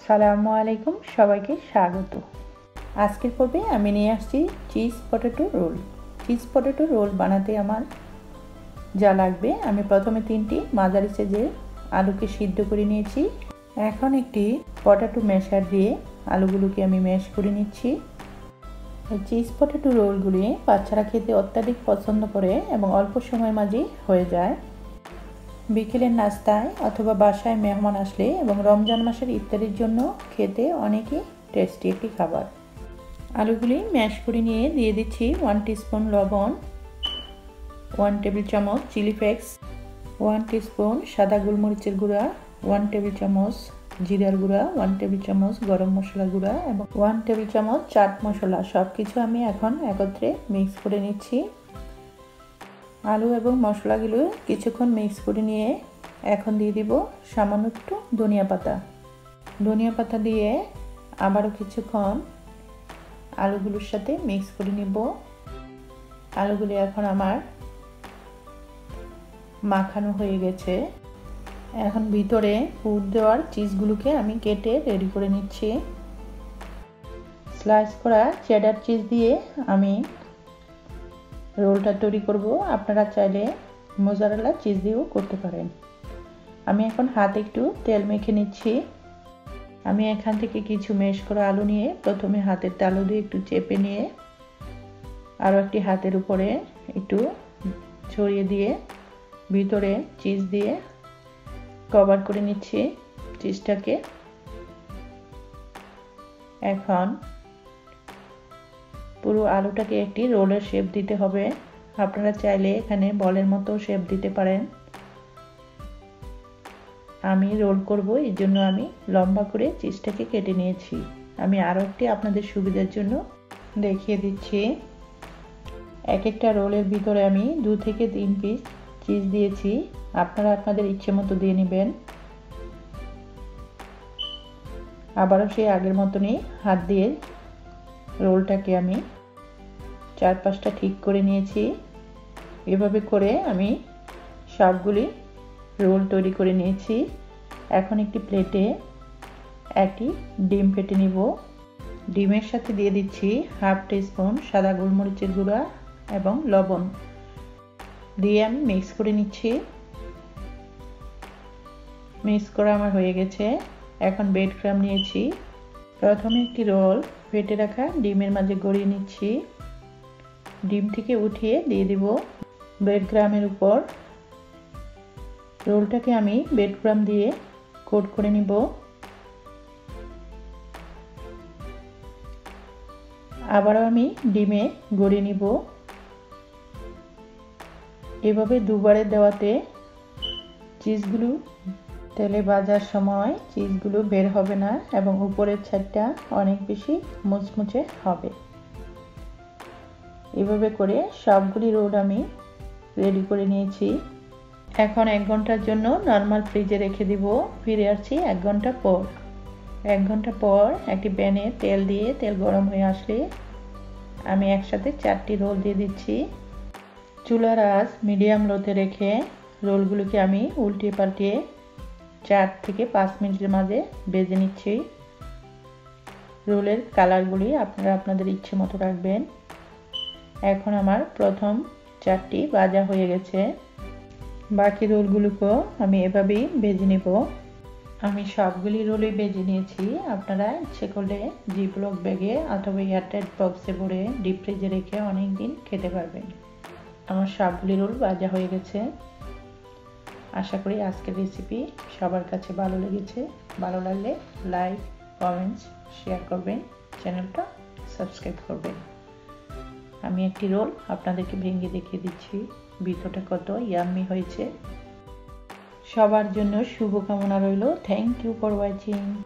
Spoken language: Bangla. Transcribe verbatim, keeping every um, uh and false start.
সালামু আলাইকুম, সবাইকে স্বাগত। আজকের পর্বে আমি নিয়ে আসছি cheese potato roll. Cheese potato roll বানাতে আমার যা লাগবে, আমি প্রথমে তিনটি মাঝারি সাইজের আলুকে সিদ্ধ করে নিয়েছি। এখন একটি পটেটো ম্যাশার দিয়ে আলুগুলোকে আমি ম্যাশ করে নিচ্ছি। চিজ পটেটো রোলগুলি বাচ্চারা খেতে অত্যাধিক পছন্দ করে এবং অল্প সময়ের মাঝেই হয়ে যায়। বিকেলের নাস্তায় অথবা বাসায় মেহমান আসলে এবং রমজান মাসের ইফতারির জন্য খেতে অনেকই টেস্টি একটি খাবার। আলুগুলি ম্যাশ করে নিয়ে দিয়ে দিচ্ছি ওয়ান টিস্পুন লবণ, ওয়ান টেবিল চামচ চিলি ফ্লেক্স, ওয়ান টিস্পুন সাদা গোলমরিচের গুঁড়া, ওয়ান টেবিল চামচ জিরার গুঁড়া, ওয়ান টেবিল চামচ গরম মশলা গুঁড়া এবং ওয়ান টেবিল চামচ চাট মশলা। সব কিছু আমি এখন একত্রে মিক্স করে নিচ্ছি। আলু এবং মশলাগুলো কিছুক্ষণ মিক্স করে নিয়ে এখন দিয়ে দিব সামান্য একটু ধনিয়া পাতা। ধনিয়া পাতা দিয়ে আবারও কিছুক্ষণ আলুগুলোর সাথে মিক্স করে নিব। আলুগুলি এখন আমার মাখানো হয়ে গেছে। এখন ভিতরে পুর দেওয়ার চিজগুলোকে আমি কেটে রেডি করে নিচ্ছি। স্লাইস করা চেডার চিজ দিয়ে আমি রোলটা তৈরি করব। আপনারা চাইলে মোজারেলা চিজ দিয়েও করতে পারেন। আমি এখন হাতে একটু তেল মেখে নিচ্ছি। আমি এখান থেকে কিছু ম্যাশ করা আলু নিয়ে প্রথমে হাতের তালু দিয়ে একটু চেপে নিয়ে আরও একটি হাতের উপরে একটু ছড়িয়ে দিয়ে ভিতরে চিজ দিয়ে কভার করে নিচ্ছি চিজটাকে। এখন পুরো আলুটাকে একটি রোলের শেপ দিতে হবে। আপনারা চাইলে এখানে বলের মতো শেপ দিতে পারেন। আমি রোল করব, এই জন্য আমি লম্বা করে চিজটাকে কেটে নিয়েছি। আমি আরও একটি আপনাদের সুবিধার জন্য দেখিয়ে দিচ্ছি। এক একটা রোলের ভিতরে আমি দু থেকে তিন পিস চিজ দিয়েছি। আপনারা আপনাদের ইচ্ছে মতো দিয়ে নেবেন। আবারও সেই আগের মতনই হাত দিয়ে রোলটাকে আমি চার পাঁচটা ঠিক করে নিয়েছি। এভাবে করে আমি সবগুলি রোল তৈরি করে নিয়েছি। এখন একটি প্লেটে একটি ডিম ফেটে নিব। ডিমের সাথে দিয়ে দিচ্ছি হাফ টিস্পুন সাদা গোলমরিচের গুঁড়া এবং লবণ দিয়ে আমি মিক্স করে নিচ্ছি। মিক্স করা আমার হয়ে গেছে। এখন ব্রেড ক্রাম্ব নিয়েছি। প্রথমে একটি রোল ফেটে রাখা ডিমের মাঝে গড়িয়ে নিচ্ছি। ডিম থেকে উঠিয়ে দিয়ে দিব ব্রেড ক্রাম্বের উপর। রোলটাকে আমি ব্রেড ক্রাম্ব দিয়ে কোট করে নিব। আবারও আমি ডিমে গড়িয়ে নিব। এভাবে দুবারে দেওয়াতে চিজগুলো তেলে ভাজার সময় চিজগুলো বের হবে না এবং উপরের ছাদটা অনেক বেশি মুচমুচে হবে। এভাবে করে সবগুলি রোল আমি রেডি করে নিয়েছি। এখন এক ঘন্টার জন্য নর্মাল ফ্রিজে রেখে দিব। ফিরে আসছি এক ঘন্টা পর। এক ঘন্টা পর একটি প্যানে তেল দিয়ে তেল গরম হয়ে আসলে আমি একসাথে চারটি রোল দিয়ে দিচ্ছি। চুলার আঁচ মিডিয়াম লোতে রেখে রোলগুলোকে আমি উল্টিয়ে পাল্টিয়ে চার থেকে পাঁচ মিনিটের মাঝে ভেজে নিচ্ছি। রোলের কালারগুলি আপনারা আপনাদের ইচ্ছে মতো রাখবেন। এখন আমার প্রথম চারটি ভাজা হয়ে গেছে। বাকি রোলগুলোকেও আমি এভাবেই ভেজে নেব। আমি সবগুলি রোলই ভেজে নিয়েছি। আপনারা ইচ্ছে করলে জিপলক ব্যাগে অথবা এয়ারটাইট বক্সে ভরে ডিপ ফ্রিজে রেখে অনেক দিন খেতে পারবেন। আমার সবগুলি রোল ভাজা হয়ে গেছে। আশা করি আজকের রেসিপি সবার কাছে ভালো লেগেছে। ভালো লাগলে লাইক, কমেন্টস, শেয়ার করবেন, চ্যানেলটা সাবস্ক্রাইব করবেন। আমি একটি রোল আপনাদেরকে ভেঙে দেখিয়ে দিচ্ছি ভিতরটা কত ইয়াম্মি হয়েছে। সবার জন্য শুভকামনা রইল। Thank you for watching.